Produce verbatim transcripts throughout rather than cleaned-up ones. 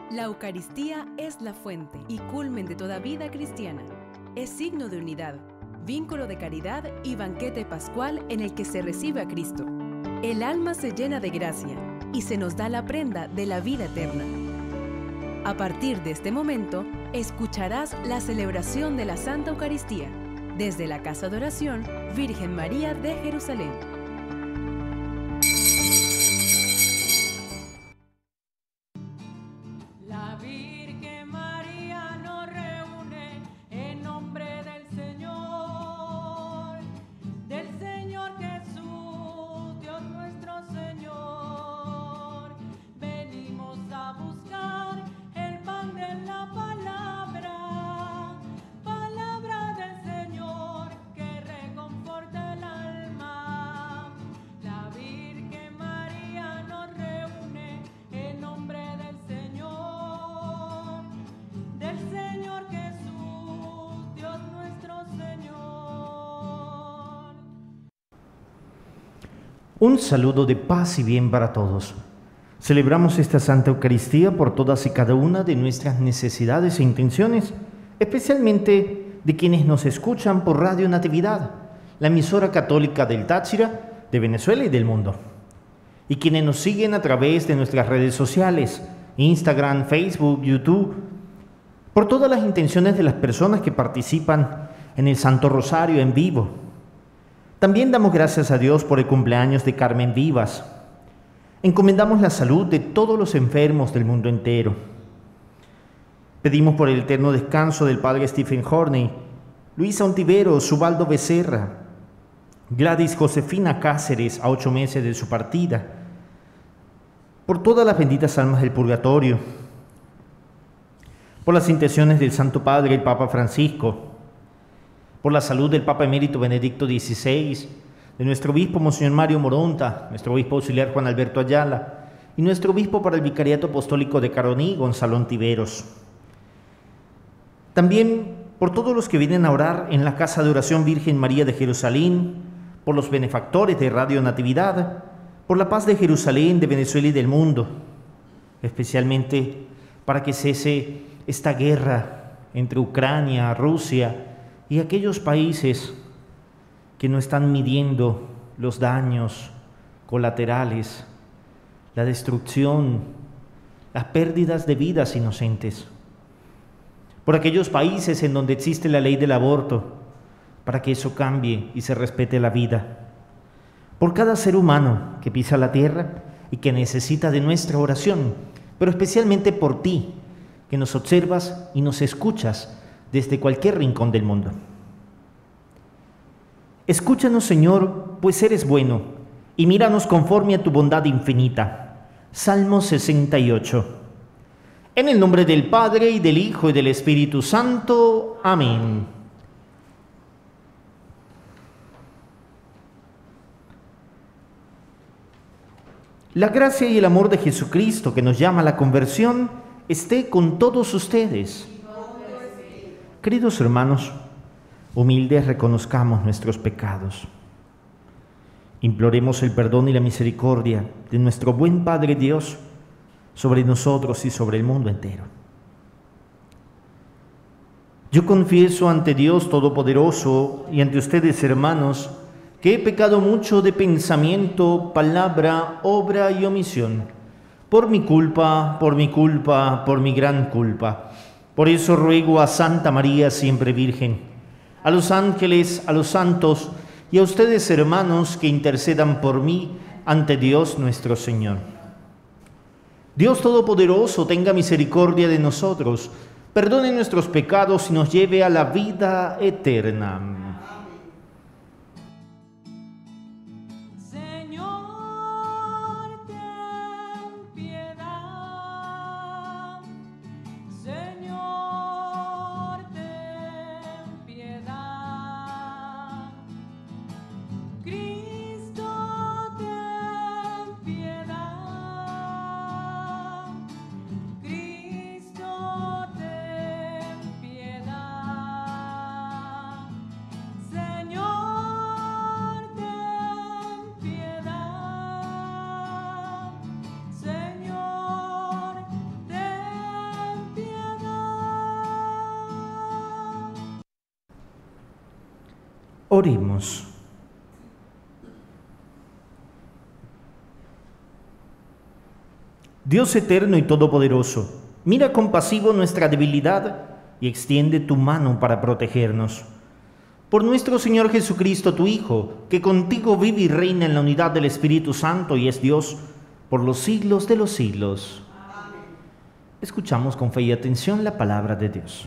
La Eucaristía es la fuente y culmen de toda vida cristiana. Es signo de unidad, vínculo de caridad y banquete pascual en el que se recibe a Cristo. El alma se llena de gracia y se nos da la prenda de la vida eterna. A partir de este momento, escucharás la celebración de la Santa Eucaristía desde la Casa de Oración Virgen María de Jerusalén. La Virgen María nos reúne en nombre del Señor, del Señor Jesús, Dios nuestro Señor. Venimos a buscar el pan de la palabra, palabra del Señor que reconforta el alma. La Virgen María nos reúne en nombre del Señor, del Señor Jesús, Dios nuestro Señor. Un saludo de paz y bien para todos. Celebramos esta Santa Eucaristía por todas y cada una de nuestras necesidades e intenciones, especialmente de quienes nos escuchan por Radio Natividad, la emisora católica del Táchira, de Venezuela y del mundo, y quienes nos siguen a través de nuestras redes sociales, Instagram, Facebook, YouTube, por todas las intenciones de las personas que participan en el Santo Rosario en vivo. También damos gracias a Dios por el cumpleaños de Carmen Vivas. Encomendamos la salud de todos los enfermos del mundo entero. Pedimos por el eterno descanso del Padre Stephen Horney, Luisa Ontiveros, Ubaldo Becerra, Gladys Josefina Cáceres, a ocho meses de su partida, por todas las benditas almas del purgatorio, por las intenciones del Santo Padre, el Papa Francisco, por la salud del Papa Emérito Benedicto dieciséis, de nuestro obispo Monseñor Mario Moronta, nuestro obispo auxiliar Juan Alberto Ayala y nuestro obispo para el Vicariato Apostólico de Caroní, Gonzalo Ontiveros. También por todos los que vienen a orar en la Casa de Oración Virgen María de Jerusalén, por los benefactores de Radio Natividad, por la paz de Jerusalén, de Venezuela y del mundo, especialmente para que cese esta guerra entre Ucrania, Rusia y aquellos países que no están midiendo los daños colaterales, la destrucción, las pérdidas de vidas inocentes. Por aquellos países en donde existe la ley del aborto, para que eso cambie y se respete la vida. Por cada ser humano que pisa la tierra y que necesita de nuestra oración, pero especialmente por ti, que nos observas y nos escuchas desde cualquier rincón del mundo. Escúchanos, Señor, pues eres bueno, y míranos conforme a tu bondad infinita. Salmo sesenta y ocho. En el nombre del Padre, y del Hijo, y del Espíritu Santo. Amén. La gracia y el amor de Jesucristo, que nos llama a la conversión, esté con todos ustedes. Queridos hermanos, humildes reconozcamos nuestros pecados. Imploremos el perdón y la misericordia de nuestro buen Padre Dios sobre nosotros y sobre el mundo entero. Yo confieso ante Dios Todopoderoso y ante ustedes, hermanos, que he pecado mucho de pensamiento, palabra, obra y omisión, por mi culpa, por mi culpa, por mi gran culpa. Por eso ruego a Santa María, siempre Virgen, a los ángeles, a los santos y a ustedes, hermanos, que intercedan por mí ante Dios nuestro Señor. Dios Todopoderoso tenga misericordia de nosotros, perdone nuestros pecados y nos lleve a la vida eterna. Oremos. Dios eterno y todopoderoso, mira compasivo nuestra debilidad y extiende tu mano para protegernos. Por nuestro Señor Jesucristo, tu Hijo, que contigo vive y reina en la unidad del Espíritu Santo y es Dios por los siglos de los siglos. Amén. Escuchamos con fe y atención la palabra de Dios.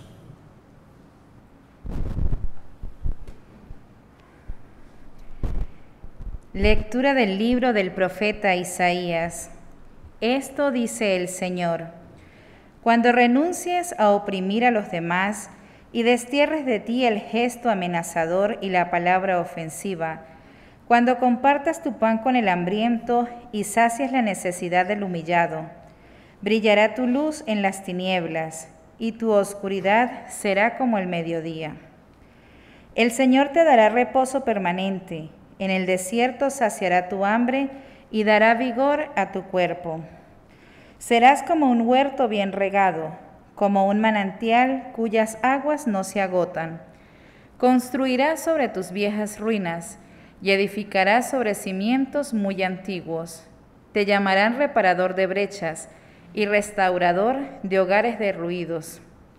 Lectura del libro del profeta Isaías. Esto dice el Señor: cuando renuncies a oprimir a los demás y destierres de ti el gesto amenazador y la palabra ofensiva, cuando compartas tu pan con el hambriento y sacies la necesidad del humillado, brillará tu luz en las tinieblas y tu oscuridad será como el mediodía. El Señor te dará reposo permanente, en el desierto saciará tu hambre y dará vigor a tu cuerpo. Serás como un huerto bien regado, como un manantial cuyas aguas no se agotan. Construirás sobre tus viejas ruinas y edificarás sobre cimientos muy antiguos. Te llamarán reparador de brechas y restaurador de hogares derruidos.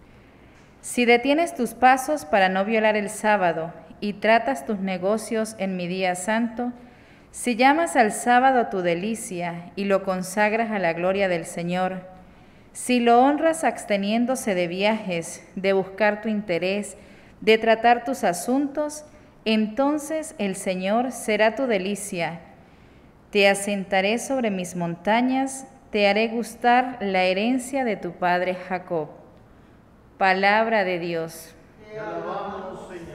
Si detienes tus pasos para no violar el sábado y tratas tus negocios en mi día santo, si llamas al sábado tu delicia y lo consagras a la gloria del Señor, si lo honras absteniéndose de viajes, de buscar tu interés, de tratar tus asuntos, entonces el Señor será tu delicia. Te asentaré sobre mis montañas, te haré gustar la herencia de tu padre Jacob. Palabra de Dios. Te alabamos, Señor.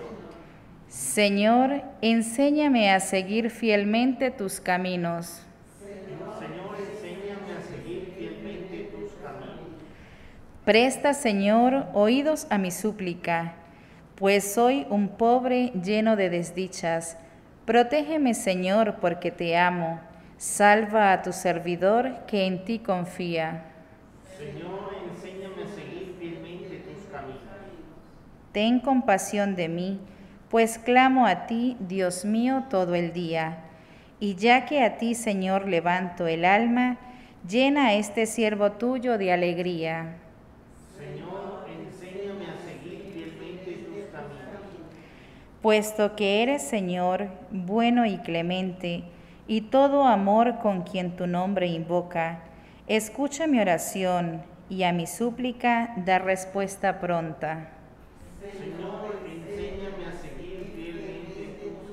Señor, enséñame a seguir fielmente tus caminos. Señor, enséñame a seguir fielmente tus caminos. Presta, Señor, oídos a mi súplica, pues soy un pobre lleno de desdichas. Protégeme, Señor, porque te amo. Salva a tu servidor que en ti confía. Señor, enséñame a seguir fielmente tus caminos. Ten compasión de mí, pues clamo a ti, Dios mío, todo el día. Y ya que a ti, Señor, levanto el alma, llena a este siervo tuyo de alegría. Señor, enséñame a seguir fielmente tus caminos. Puesto que eres, Señor, bueno y clemente, y todo amor con quien tu nombre invoca, escucha mi oración y a mi súplica da respuesta pronta. Señor, enséñame a seguir fielmente tus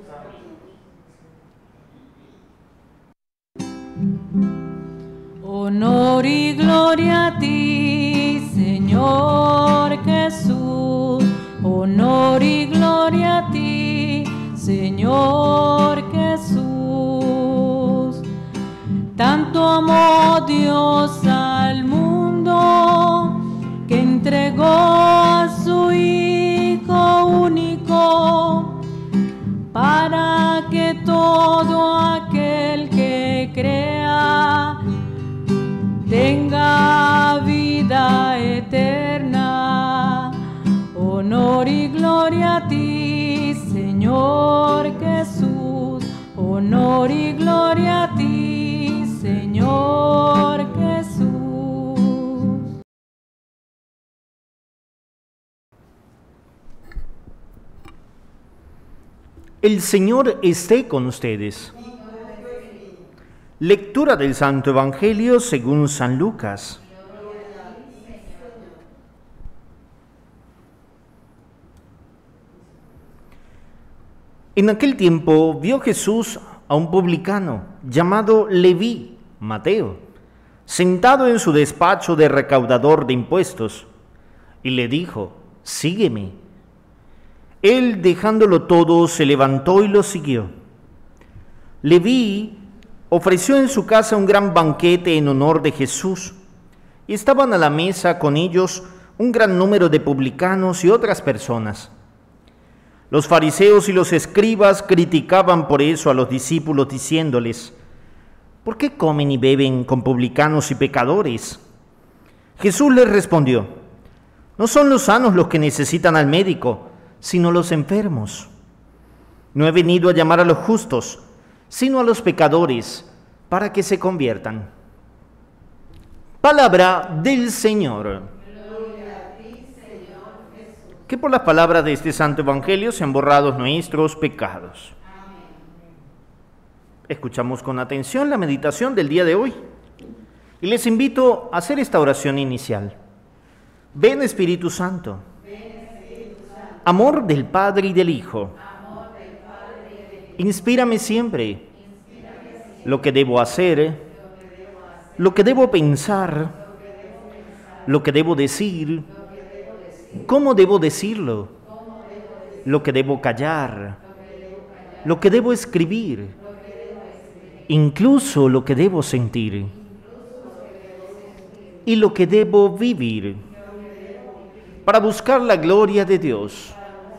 caminos. Honor y gloria a ti, Señor Jesús. Honor y gloria a ti, Señor Jesús. Tanto amó Dios al mundo que entregó a su Hijo único para que todo aquel que crea tenga vida eterna. Honor y gloria a ti, Señor Jesús. Honor y gloria a ti, Señor Jesús. El Señor esté con ustedes. Lectura del Santo Evangelio según San Lucas. En aquel tiempo vio Jesús a un publicano llamado Leví, Mateo, sentado en su despacho de recaudador de impuestos, y le dijo: sígueme. Él, dejándolo todo, se levantó y lo siguió. Leví ofreció en su casa un gran banquete en honor de Jesús, y estaban a la mesa con ellos un gran número de publicanos y otras personas. Los fariseos y los escribas criticaban por eso a los discípulos, diciéndoles: ¿por qué comen y beben con publicanos y pecadores? Jesús les respondió: no son los sanos los que necesitan al médico, sino los enfermos. No he venido a llamar a los justos, sino a los pecadores, para que se conviertan. Palabra del Señor. Que por las palabras de este santo evangelio sean borrados nuestros pecados. Escuchamos con atención la meditación del día de hoy y les invito a hacer esta oración inicial. Ven Espíritu Santo, amor del Padre y del Hijo, inspírame siempre lo que debo hacer, lo que debo pensar, lo que debo decir, cómo debo decirlo, lo que debo callar, lo que debo escribir, incluso lo que debo sentir y lo que debo vivir para buscar la gloria de Dios,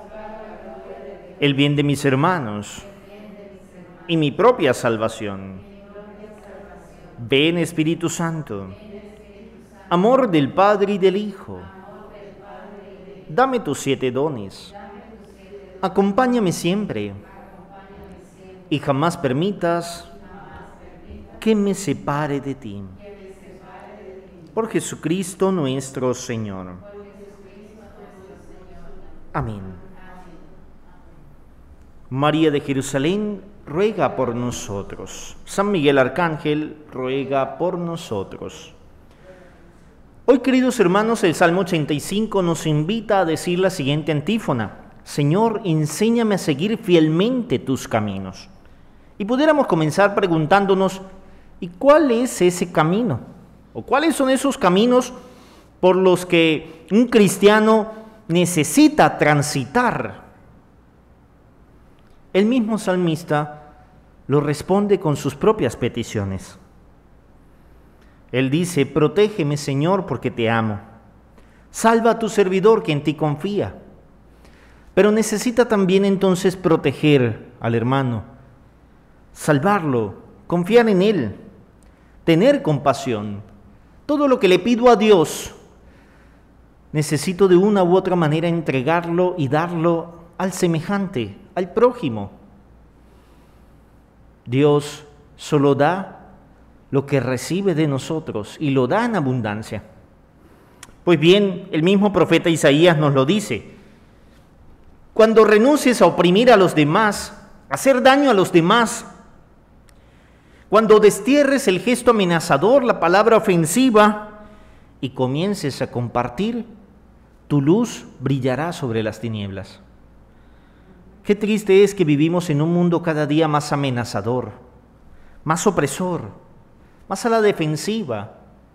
el bien de mis hermanos y mi propia salvación. Ven Espíritu Santo, amor del Padre y del Hijo, dame tus siete dones, acompáñame siempre y jamás permitas que me separe de ti. Por Jesucristo nuestro Señor. Amén. María de Jerusalén, ruega por nosotros. San Miguel Arcángel, ruega por nosotros. Hoy, queridos hermanos, el Salmo ochenta y cinco nos invita a decir la siguiente antífona: Señor, enséñame a seguir fielmente tus caminos. Y pudiéramos comenzar preguntándonos, ¿y cuál es ese camino? ¿O cuáles son esos caminos por los que un cristiano necesita transitar? El mismo salmista lo responde con sus propias peticiones. Él dice: protégeme, Señor, porque te amo. Salva a tu servidor que en ti confía. Pero necesita también entonces proteger al hermano, salvarlo, confiar en él, tener compasión. Todo lo que le pido a Dios, necesito de una u otra manera entregarlo y darlo al semejante, al prójimo. Dios solo da lo que recibe de nosotros y lo da en abundancia. Pues bien, el mismo profeta Isaías nos lo dice: cuando renuncies a oprimir a los demás, a hacer daño a los demás, cuando destierres el gesto amenazador, la palabra ofensiva, y comiences a compartir, tu luz brillará sobre las tinieblas. Qué triste es que vivimos en un mundo cada día más amenazador, más opresor, más a la defensiva.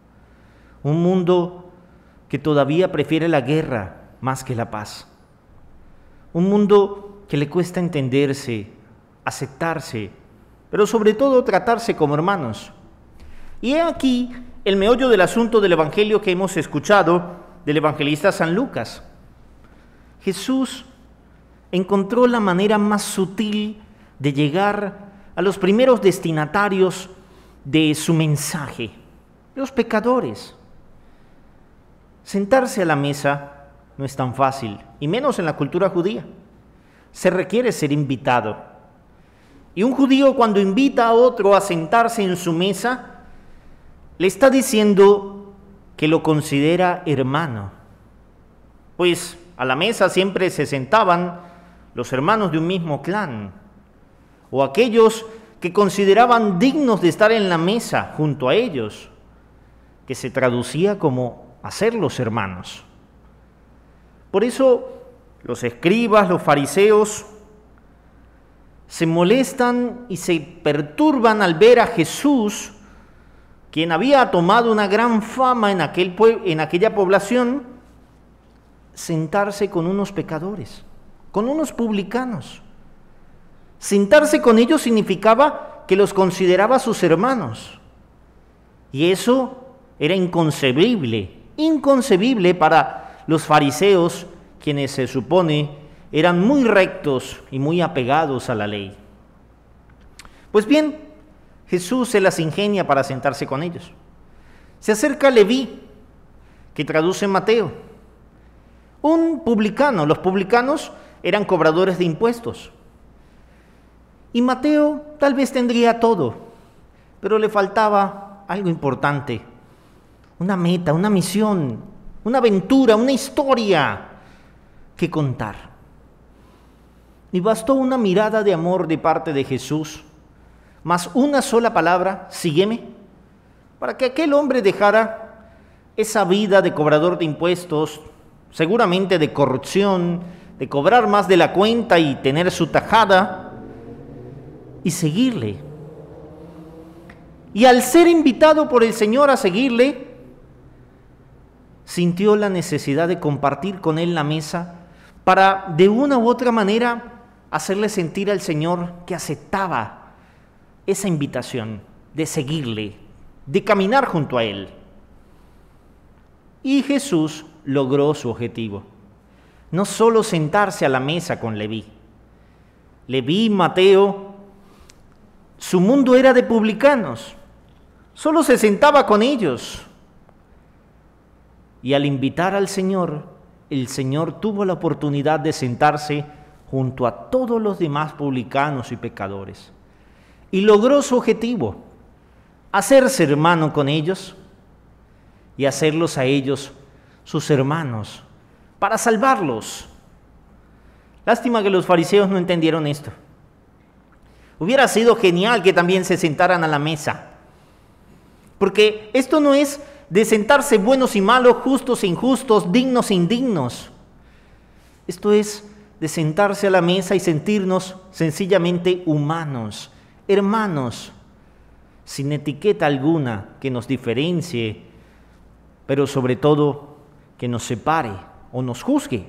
Un mundo que todavía prefiere la guerra más que la paz. Un mundo que le cuesta entenderse, aceptarse, pero sobre todo tratarse como hermanos. Y he aquí el meollo del asunto del evangelio que hemos escuchado del evangelista San Lucas. Jesús encontró la manera más sutil de llegar a los primeros destinatarios de su mensaje, los pecadores. Sentarse a la mesa no es tan fácil, y menos en la cultura judía. Se requiere ser invitado. Y un judío, cuando invita a otro a sentarse en su mesa, le está diciendo que lo considera hermano. Pues a la mesa siempre se sentaban los hermanos de un mismo clan, o aquellos que consideraban dignos de estar en la mesa junto a ellos, que se traducía como hacer los hermanos. Por eso los escribas, los fariseos, se molestan y se perturban al ver a Jesús, quien había tomado una gran fama en, aquel pue- en aquella población, sentarse con unos pecadores, con unos publicanos. Sentarse con ellos significaba que los consideraba sus hermanos. Y eso era inconcebible, inconcebible para los fariseos, quienes se supone eran muy rectos y muy apegados a la ley. Pues bien, Jesús se las ingenia para sentarse con ellos. Se acerca Leví, que traduce Mateo, un publicano. Los publicanos eran cobradores de impuestos. Y Mateo tal vez tendría todo, pero le faltaba algo importante, una meta, una misión, una aventura, una historia que contar. Y bastó una mirada de amor de parte de Jesús, más una sola palabra, sígueme, para que aquel hombre dejara esa vida de cobrador de impuestos, seguramente de corrupción, de cobrar más de la cuenta y tener su tajada, y seguirle. Y al ser invitado por el Señor a seguirle, sintió la necesidad de compartir con él la mesa para de una u otra manera hacerle sentir al Señor que aceptaba esa invitación de seguirle, de caminar junto a él. Y Jesús logró su objetivo. No solo sentarse a la mesa con Leví. Leví, Mateo, su mundo era de publicanos. Solo se sentaba con ellos. Y al invitar al Señor, el Señor tuvo la oportunidad de sentarse junto a todos los demás publicanos y pecadores. Y logró su objetivo, hacerse hermano con ellos y hacerlos a ellos sus hermanos, para salvarlos. Lástima que los fariseos no entendieron esto. Hubiera sido genial que también se sentaran a la mesa, porque esto no es de sentarse buenos y malos, justos e injustos, dignos e indignos. Esto es de sentarse a la mesa y sentirnos sencillamente humanos, hermanos, sin etiqueta alguna que nos diferencie, pero sobre todo que nos separe o nos juzgue.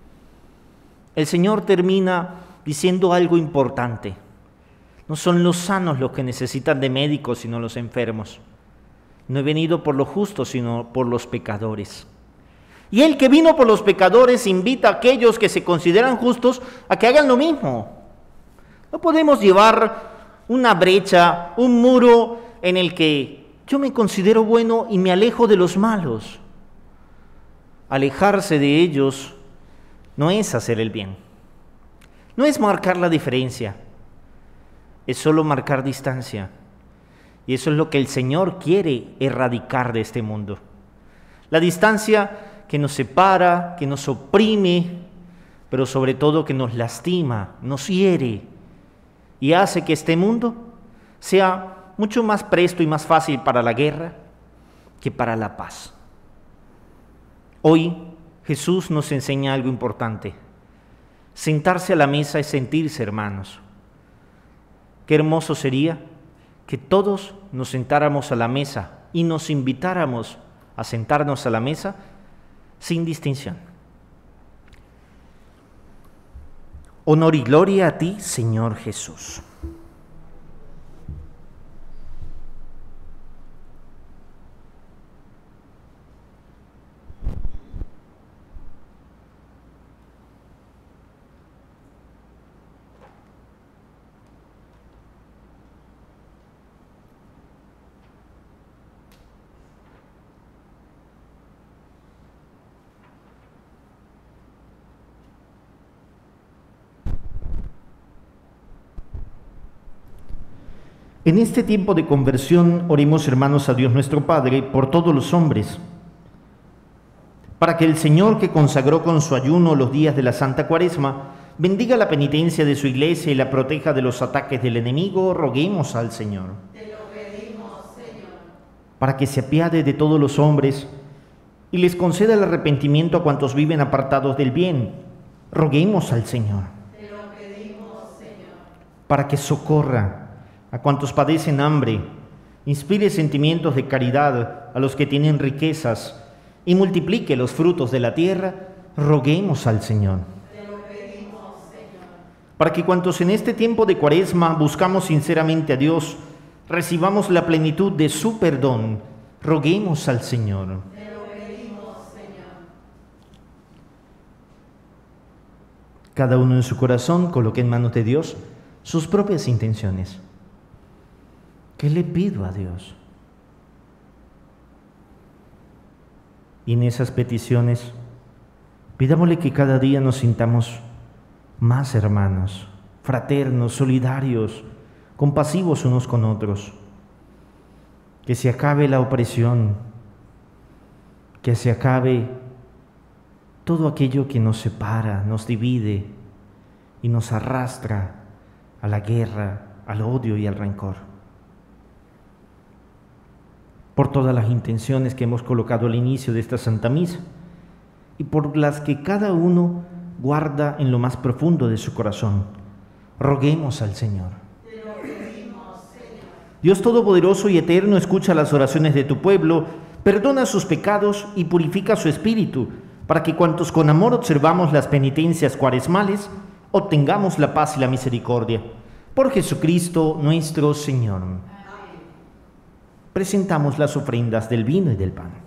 El Señor termina diciendo algo importante. No son los sanos los que necesitan de médicos, sino los enfermos. No he venido por los justos, sino por los pecadores. Y el que vino por los pecadores invita a aquellos que se consideran justos a que hagan lo mismo. No podemos llevar una brecha, un muro en el que yo me considero bueno y me alejo de los malos. Alejarse de ellos no es hacer el bien. No es marcar la diferencia. Es solo marcar distancia. Y eso es lo que el Señor quiere erradicar de este mundo. La distancia que nos separa, que nos oprime, pero sobre todo que nos lastima, nos hiere y hace que este mundo sea mucho más presto y más fácil para la guerra que para la paz. Hoy Jesús nos enseña algo importante. Sentarse a la mesa es sentirse hermanos. Qué hermoso sería que todos nos sentáramos a la mesa y nos invitáramos a sentarnos a la mesa sin distinción. Honor y gloria a ti, Señor Jesús. En este tiempo de conversión, oremos, hermanos, a Dios nuestro Padre por todos los hombres, para que el Señor, que consagró con su ayuno los días de la Santa Cuaresma, bendiga la penitencia de su Iglesia y la proteja de los ataques del enemigo. Roguemos al Señor. Te lo pedimos, Señor. Para que se apiade de todos los hombres y les conceda el arrepentimiento a cuantos viven apartados del bien. Roguemos al Señor. Te lo pedimos, Señor. Para que socorra a cuantos padecen hambre, inspire sentimientos de caridad a los que tienen riquezas y multiplique los frutos de la tierra. Roguemos al Señor. Te lo pedimos, Señor. Para que cuantos en este tiempo de Cuaresma buscamos sinceramente a Dios, recibamos la plenitud de su perdón. Roguemos al Señor. Te lo pedimos, Señor. Cada uno en su corazón coloque en manos de Dios sus propias intenciones. ¿Qué le pido a Dios? Y en esas peticiones, pidámosle que cada día nos sintamos más hermanos, fraternos, solidarios, compasivos unos con otros. Que se acabe la opresión, que se acabe todo aquello que nos separa, nos divide y nos arrastra a la guerra, al odio y al rencor. Por todas las intenciones que hemos colocado al inicio de esta Santa Misa y por las que cada uno guarda en lo más profundo de su corazón, roguemos al Señor. Dios Todopoderoso y Eterno, escucha las oraciones de tu pueblo, perdona sus pecados y purifica su espíritu, para que cuantos con amor observamos las penitencias cuaresmales, obtengamos la paz y la misericordia. Por Jesucristo nuestro Señor. Amén. Presentamos las ofrendas del vino y del pan.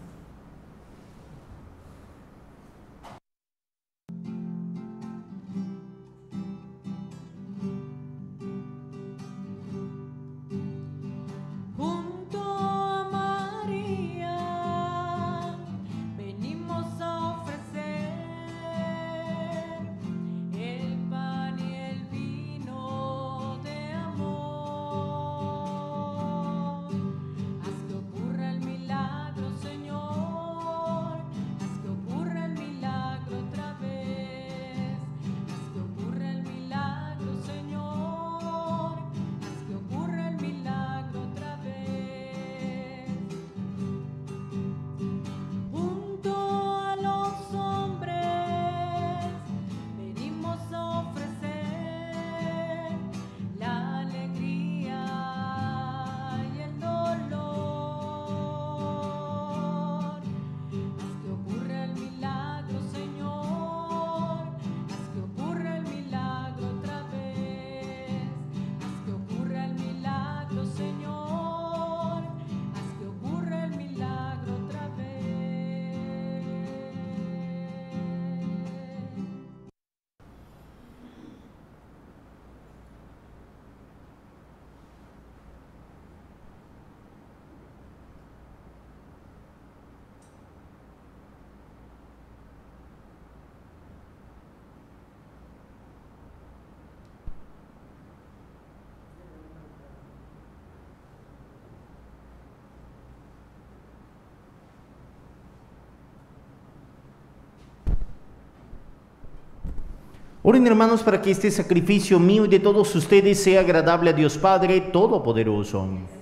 Oren, hermanos, para que este sacrificio mío y de todos ustedes sea agradable a Dios Padre Todopoderoso.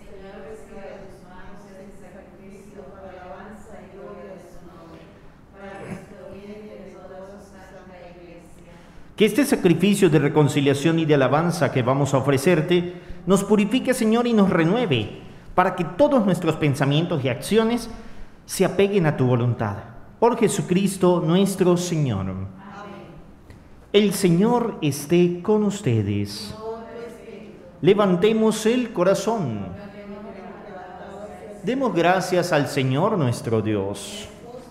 Que este sacrificio de reconciliación y de alabanza que vamos a ofrecerte nos purifique, Señor, y nos renueve, para que todos nuestros pensamientos y acciones se apeguen a tu voluntad. Por Jesucristo nuestro Señor. El Señor esté con ustedes. Levantemos el corazón. Demos gracias al Señor nuestro Dios.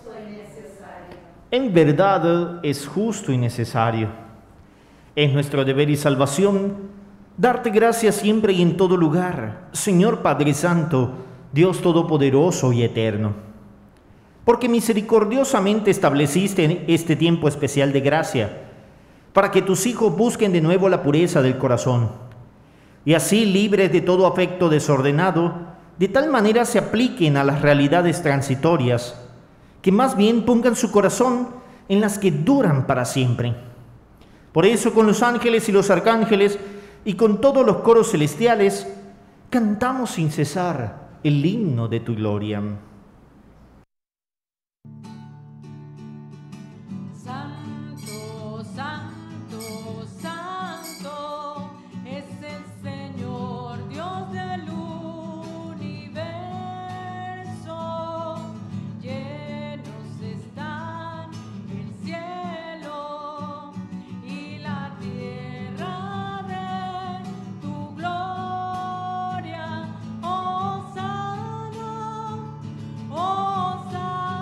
En verdad es justo y necesario. Es nuestro deber y salvación darte gracias siempre y en todo lugar, Señor Padre Santo, Dios Todopoderoso y Eterno. Porque misericordiosamente estableciste este tiempo especial de gracia, para que tus hijos busquen de nuevo la pureza del corazón, y así, libres de todo afecto desordenado, de tal manera se apliquen a las realidades transitorias, que más bien pongan su corazón en las que duran para siempre. Por eso, con los ángeles y los arcángeles, y con todos los coros celestiales, cantamos sin cesar el himno de tu gloria.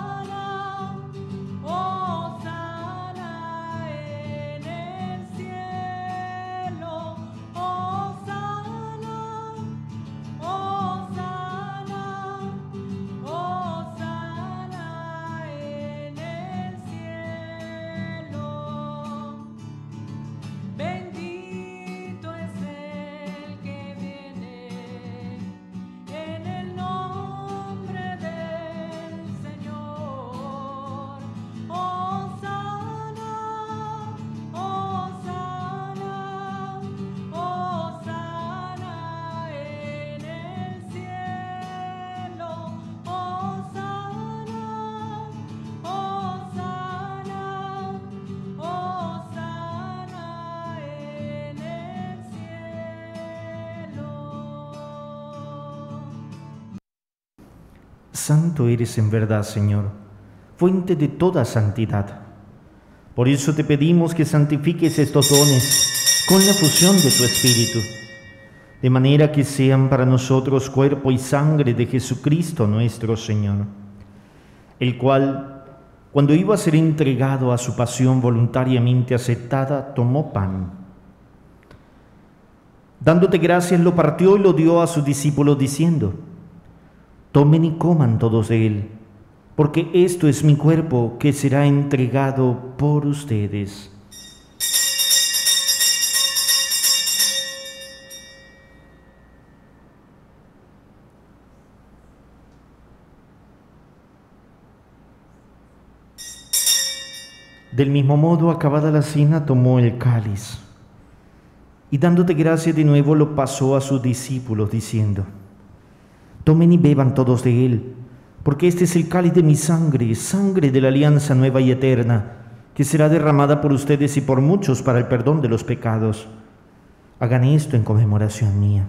Cielo. Santo eres en verdad, Señor, fuente de toda santidad. Por eso te pedimos que santifiques estos dones con la fusión de tu Espíritu, de manera que sean para nosotros cuerpo y sangre de Jesucristo nuestro Señor, el cual, cuando iba a ser entregado a su pasión voluntariamente aceptada, tomó pan. Dándote gracias, lo partió y lo dio a sus discípulos diciendo: tomen y coman todos de él, porque esto es mi cuerpo que será entregado por ustedes. Del mismo modo, acabada la cena, tomó el cáliz y dándote gracias de nuevo lo pasó a sus discípulos diciendo: tomen y beban todos de él, porque este es el cáliz de mi sangre, sangre de la alianza nueva y eterna, que será derramada por ustedes y por muchos para el perdón de los pecados. Hagan esto en conmemoración mía.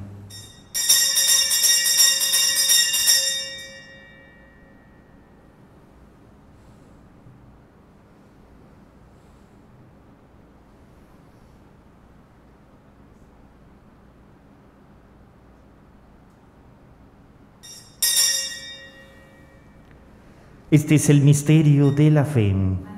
Este es el misterio de la fe.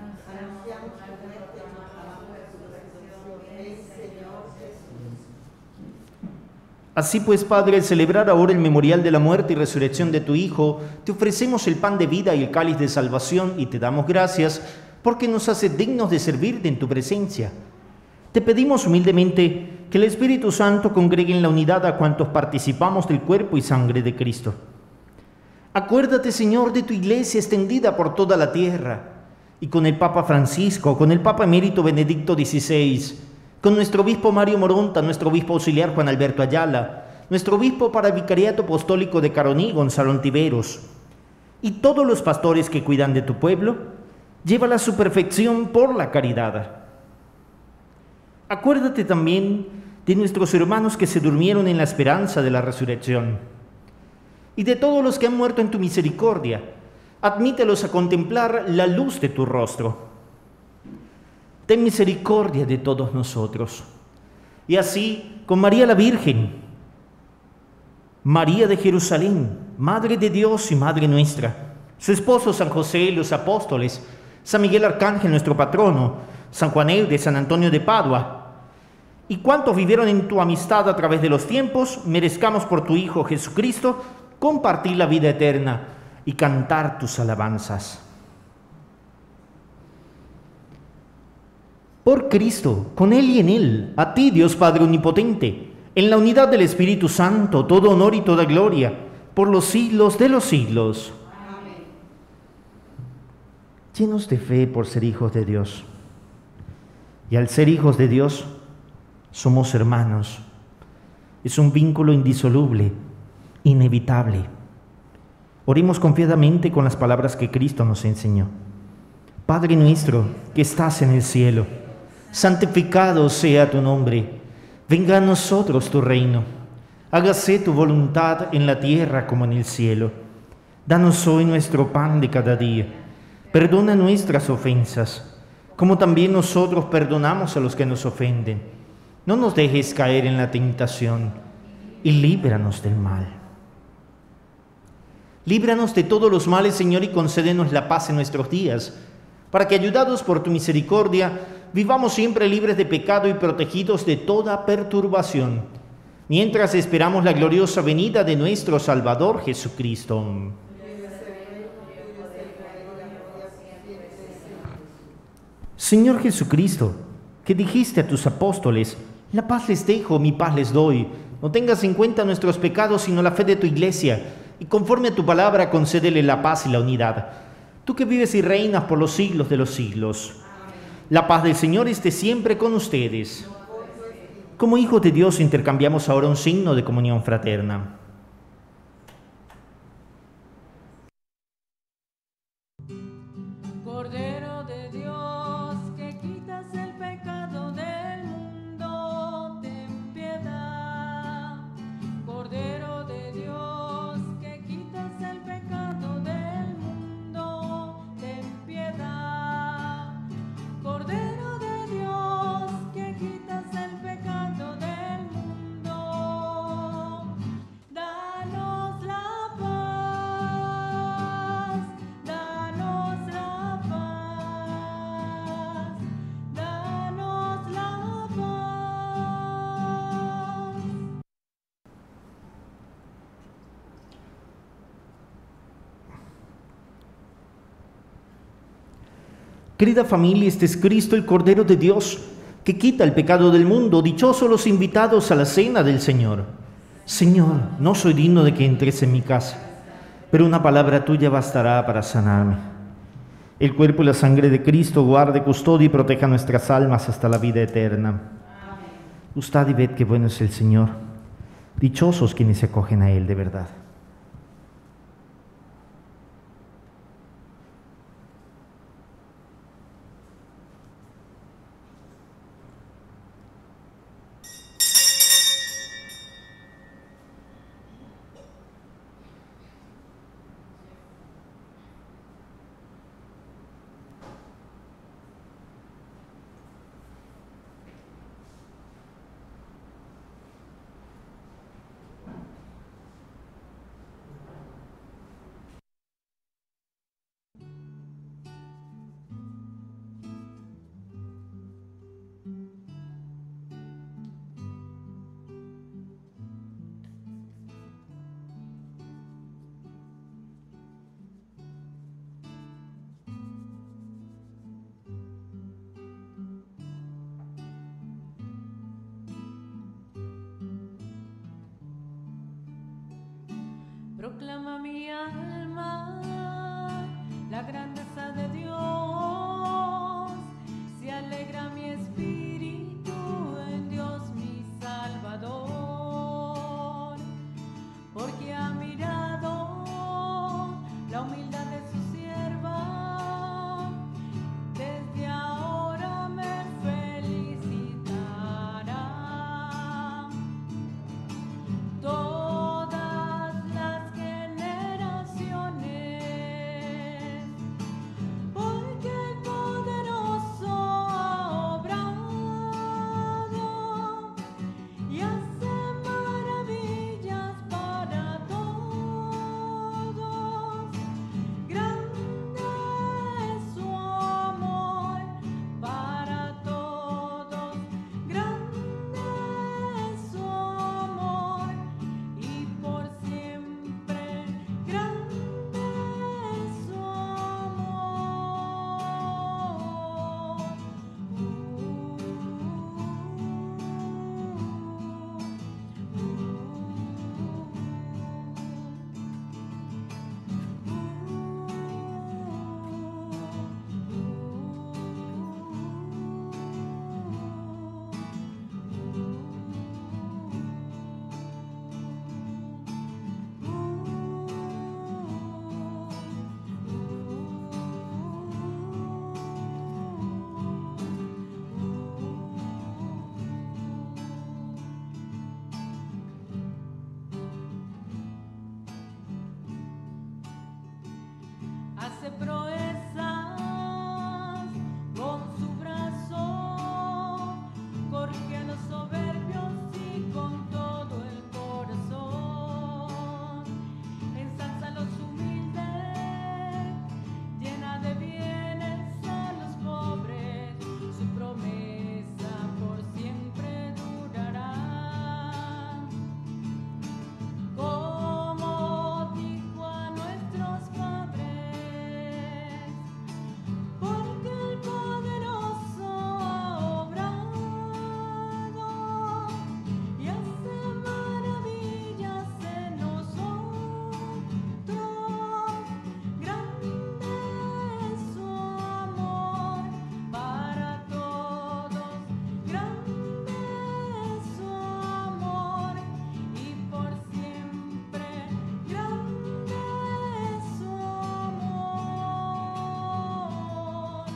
Así pues, Padre, al celebrar ahora el memorial de la muerte y resurrección de tu Hijo, te ofrecemos el pan de vida y el cáliz de salvación y te damos gracias porque nos haces dignos de servirte en tu presencia. Te pedimos humildemente que el Espíritu Santo congregue en la unidad a cuantos participamos del cuerpo y sangre de Cristo. Acuérdate, Señor, de tu iglesia extendida por toda la tierra, y con el Papa Francisco, con el Papa Emérito Benedicto dieciséis, con nuestro obispo Mario Moronta, nuestro obispo auxiliar Juan Alberto Ayala, nuestro obispo para el Vicariato Apostólico de Caroní, Gonzalo Ontiveros, y todos los pastores que cuidan de tu pueblo, llévala a su perfección por la caridad. Acuérdate también de nuestros hermanos que se durmieron en la esperanza de la resurrección, y de todos los que han muerto en tu misericordia, admítelos a contemplar la luz de tu rostro. Ten misericordia de todos nosotros. Y así, con María la Virgen, María de Jerusalén, Madre de Dios y Madre nuestra, su esposo San José, los apóstoles, San Miguel Arcángel, nuestro patrono, San Juan de San Antonio de Padua, y cuantos vivieron en tu amistad a través de los tiempos, merezcamos por tu Hijo Jesucristo compartir la vida eterna y cantar tus alabanzas. Por Cristo, con Él y en Él, a ti, Dios Padre Omnipotente, en la unidad del Espíritu Santo, todo honor y toda gloria, por los siglos de los siglos. Amén. Llenos de fe por ser hijos de Dios. Y al ser hijos de Dios, somos hermanos. Es un vínculo indisoluble, inevitable. Oremos confiadamente con las palabras que Cristo nos enseñó. Padre nuestro que estás en el cielo, santificado sea tu nombre. Venga a nosotros tu reino. Hágase tu voluntad en la tierra como en el cielo. Danos hoy nuestro pan de cada día. Perdona nuestras ofensas, como también nosotros perdonamos a los que nos ofenden. No nos dejes caer en la tentación y líbranos del mal. Líbranos de todos los males, Señor, y concédenos la paz en nuestros días, para que, ayudados por tu misericordia, vivamos siempre libres de pecado y protegidos de toda perturbación, mientras esperamos la gloriosa venida de nuestro Salvador Jesucristo. Señor Jesucristo, que dijiste a tus apóstoles: la paz les dejo, mi paz les doy. No tengas en cuenta nuestros pecados, sino la fe de tu iglesia, y conforme a tu palabra concédele la paz y la unidad. Tú que vives y reinas por los siglos de los siglos. Amén. La paz del Señor esté siempre con ustedes. Como hijos de Dios intercambiamos ahora un signo de comunión fraterna. Cordero de Dios, que quitas el pecado del mundo, ten piedad. Cordero de Dios, que quitas el pecado del mundo. Querida familia, este es Cristo, el Cordero de Dios, que quita el pecado del mundo. Dichosos los invitados a la cena del Señor. Señor, no soy digno de que entres en mi casa, pero una palabra tuya bastará para sanarme. El cuerpo y la sangre de Cristo guarde, custodie y proteja nuestras almas hasta la vida eterna. Amén. Gustad y ved qué bueno es el Señor. Dichosos quienes se acogen a Él de verdad. Proclama mi alma la grandeza de Dios, se alegra mi espíritu en Dios mi Salvador, porque ha mirado la humildad de su sierva, desde ahora me felicitará. Todo hace proezas con su brazo, corrige a los soberbios y con todo el corazón ensalza a los humildes, llena de bienes a los pobres, su promesa por siempre durará. Como dijo a nuestros padres, porque el poderoso ha obrado y hace maravillas en nosotros. Grande es su amor para todos, grande es su amor y por siempre, grande es su amor.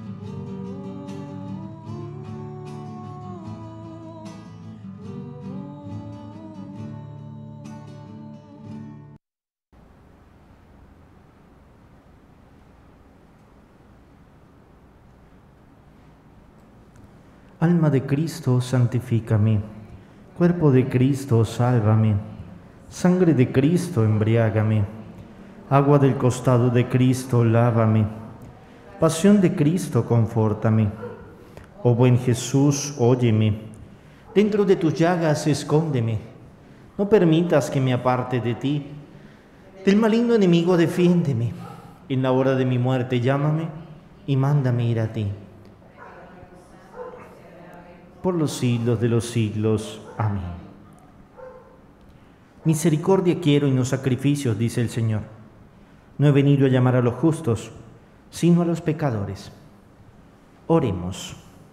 Alma de Cristo, santifícame. Cuerpo de Cristo, sálvame. Sangre de Cristo, embriágame. Agua del costado de Cristo, lávame. Pasión de Cristo, confórtame. Oh buen Jesús, óyeme. Dentro de tus llagas, escóndeme. No permitas que me aparte de ti. Del maligno enemigo, defiéndeme. En la hora de mi muerte, llámame y mándame ir a ti. Por los siglos de los siglos. Amén. Misericordia quiero y no sacrificios, dice el Señor. No he venido a llamar a los justos, sino a los pecadores. Oremos.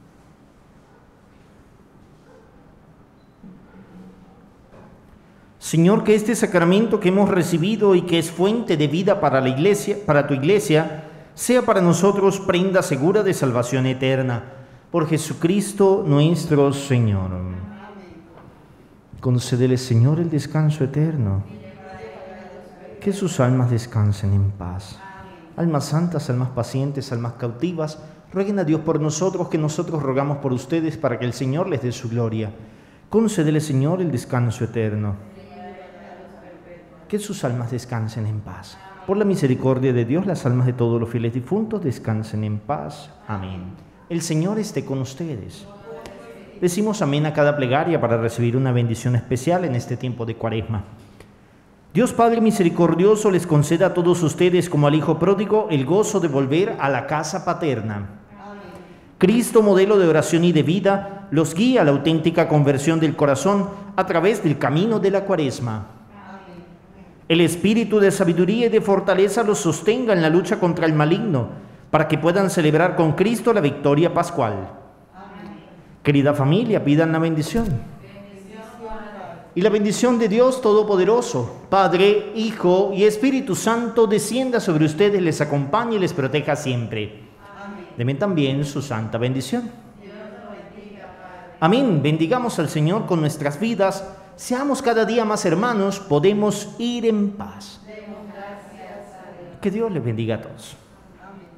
Señor, que este sacramento que hemos recibido y que es fuente de vida para la Iglesia, para tu Iglesia, sea para nosotros prenda segura de salvación eterna. Por Jesucristo nuestro Señor. Amén. Concédele, Señor, el descanso eterno. Que sus almas descansen en paz. Almas santas, almas pacientes, almas cautivas, rueguen a Dios por nosotros, que nosotros rogamos por ustedes, para que el Señor les dé su gloria. Concédele, Señor, el descanso eterno. Que sus almas descansen en paz. Por la misericordia de Dios, las almas de todos los fieles difuntos descansen en paz. Amén. El Señor esté con ustedes. Decimos amén a cada plegaria para recibir una bendición especial en este tiempo de Cuaresma. Dios Padre misericordioso les conceda a todos ustedes, como al Hijo pródigo, el gozo de volver a la casa paterna. Amén. Cristo, modelo de oración y de vida, los guía a la auténtica conversión del corazón a través del camino de la Cuaresma. El espíritu de sabiduría y de fortaleza los sostenga en la lucha contra el maligno, para que puedan celebrar con Cristo la victoria pascual. Amén. Querida familia, pidan la bendición. Bendición. Y la bendición de Dios Todopoderoso, Padre, Hijo y Espíritu Santo, descienda sobre ustedes, les acompañe y les proteja siempre. Amén. Denme también su santa bendición. Dios lo bendiga, Padre. Amén. Bendigamos al Señor con nuestras vidas. Seamos cada día más hermanos, podemos ir en paz. Demos gracias a Dios. Que Dios les bendiga a todos. Amén.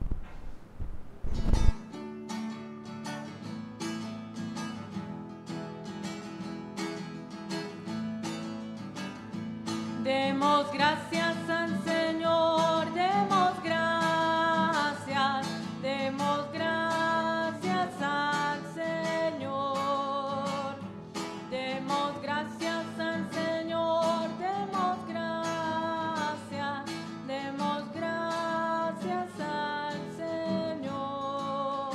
Demos gracias al Señor, demos gracias, demos gracias al Señor. Demos gracias al Señor, demos gracias, demos gracias al Señor.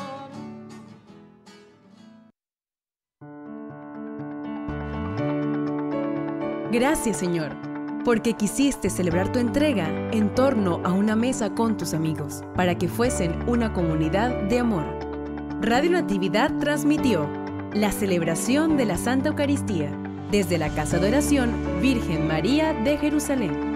Gracias, Señor, porque quisiste celebrar tu entrega en torno a una mesa con tus amigos, para que fuesen una comunidad de amor. Radio Natividad transmitió la celebración de la Santa Eucaristía desde la Casa de Oración Virgen María de Jerusalén.